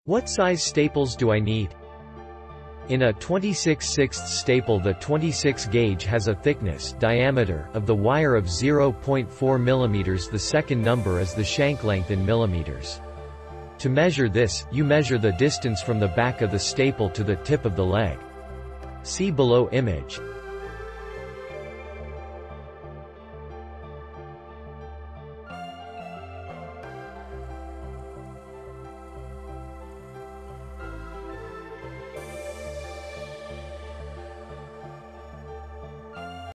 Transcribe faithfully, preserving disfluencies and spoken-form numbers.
What size staples do I need? In a twenty-six sixths staple, the twenty-six gauge has a thickness diameter of the wire of zero point four millimeters. The second number is the shank length in millimeters. To measure this, you measure the distance from the back of the staple to the tip of the leg. See below image.